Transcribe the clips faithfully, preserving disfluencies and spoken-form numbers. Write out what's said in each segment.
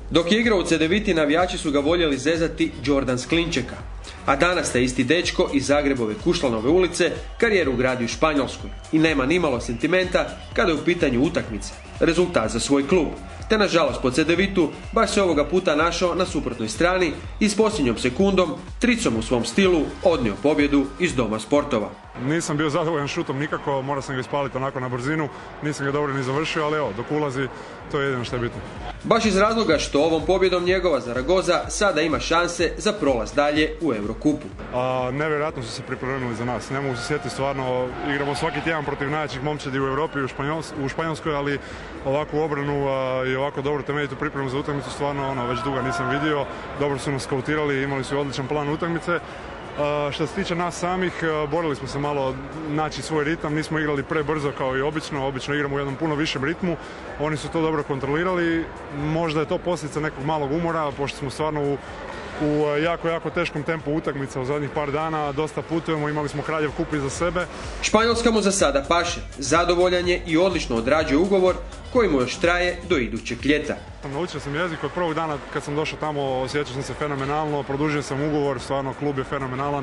Dok je igrao u Cedeviti, navijači su ga voljeli zezati Jordan s Klinčeka. A danas taj isti dečko iz Zagrebove Kušlanove ulice karijeru gradi u Španjolskoj i nema nimalo sentimenta kada je u pitanju utakmice, rezultat za svoj klub. Te nažalost po Cedevitu baš se ovoga puta našao na suprotnoj strani i s posljednjom sekundom, tricom u svom stilu, odnio pobjedu iz Doma sportova. Nisam bio zadovoljan šutom nikako, morao sam ga ispaliti onako na brzinu, nisam ga dobro ni završio, ali evo, dok ulazi, to je jedino što je bitno. Baš iz razloga što ovom pobjedom njegova Zaragoza sada ima šanse za prolaz dalje u Eurokupu. A, nevjerojatno su se pripremili za nas, ne mogu se sjetiti, stvarno igramo svaki tjedan protiv najjačih momčadi u Europi i u, Španjolsk, u Španjolskoj, ali ovakvu obranu a, i ovako dobro temeljitu pripremu za utakmicu stvarno ono, već dugo nisam vidio, dobro su nas skautirali, imali su odličan plan utakmice. Uh, što se tiče nas samih, uh, borili smo se malo naći svoj ritam, nismo igrali prebrzo kao i obično, obično igramo u jednom puno višem ritmu, oni su to dobro kontrolirali, možda je to posljedica nekog malog umora, pošto smo stvarno u, u jako, jako teškom tempu utakmica u zadnjih par dana, dosta putujemo, imali smo Kraljev kup iza sebe. Španjolska mu za sada paše, zadovoljan je i odlično odrađuje ugovor koji mu još traje do idućeg ljeta. Naučio sam jezik od prvog dana kad sam došao tamo, osjećao sam se fenomenalno, produžio sam ugovor, stvarno klub je fenomenalan,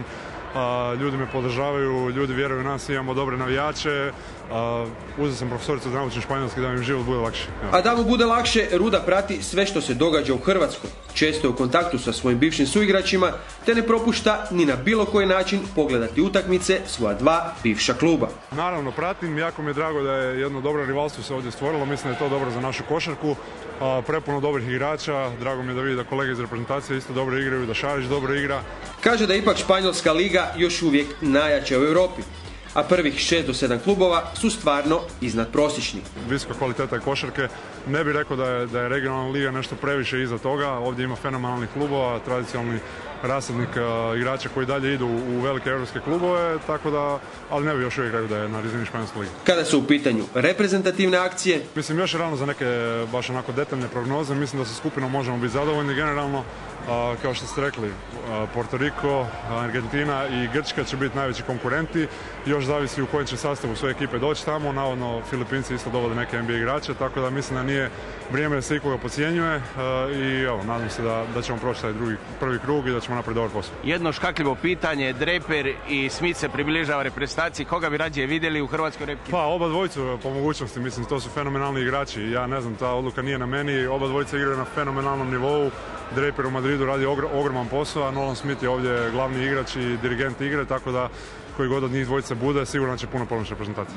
a, ljudi me podržavaju, ljudi vjeruju u nas, imamo dobre navijače, a, uzeo sam profesoricu da naučim španjolski da mi život bude lakše. A da mu bude lakše, Ruda prati sve što se događa u Hrvatskoj, često je u kontaktu sa svojim bivšim suigračima, te ne propušta ni na bilo koji način pogledati utakmice svoja dva bivša kluba. Naravno pratim, jako mi je drago da je jedno dobro rivalstvo se ovdje stvorilo, mislim da je to dobro za našu košarku, a, prepuno dobrih igrača, drago mi je da vidi da kolege iz reprezentacije isto dobro igraju, da Šarić dobro igra. Kaže da je ipak Španjolska liga još uvijek najjača u Europi, a prvih šest do sedam klubova su stvarno iznadprosječni. Visoka kvaliteta košarke, ne bih rekao da je, da je regionalna liga nešto previše iza toga, ovdje ima fenomenalnih klubova, tradicionalni rasadnik uh, igrača koji dalje idu u velike europske klubove, tako da, ali ne bih još uvijek rekao da je na razini Španjolske lige. Kada su u pitanju reprezentativne akcije? Mislim, još je rano za neke baš onako detaljne prognoze, mislim da sa skupinom možemo biti zadovoljni generalno. Uh, kao što ste rekli, uh, Porto Riko, Argentina i Grčka će biti najveći konkurenti, još zavisi u kojem će sastavu svoje ekipe doći tamo, navodno Filipinci isto dovode neke N B A igrače, tako da mislim da nije vrijeme da se ikoga podcjenjuje uh, i evo, nadam se da, da ćemo proći taj drugi, prvi krug i da ćemo napraviti dobar posao. Jedno škakljivo pitanje, Draper i Smith se približava reprezentaciji, koga bi rađe vidjeli u hrvatskoj repki? Pa oba dvojicu po mogućnosti, mislim, to su fenomenalni igrači, ja ne znam, ta odluka nije na meni, oba dvojica igraju na fenomenalnom nivou, Draper u Madridu radi ogroman posao, a Nolan Smith je ovdje glavni igrač i dirigent igre, tako da koji god od njih dvojice bude, sigurno će puno pomoći reprezentaciji.